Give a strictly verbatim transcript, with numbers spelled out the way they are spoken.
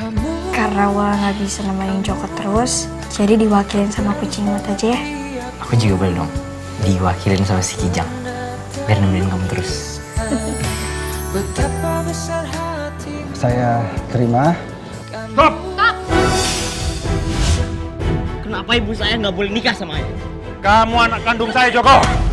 Karena Wah nggak bisa nemenin Joko terus, jadi diwakilin sama kucing imut aja ya. Aku juga boleh dong diwakilin sama si Kijang, biar nemenin kamu terus. Saya terima. Stop! Stop! Kenapa ibu saya nggak boleh nikah sama ayah? Kamu anak kandung saya, Joko.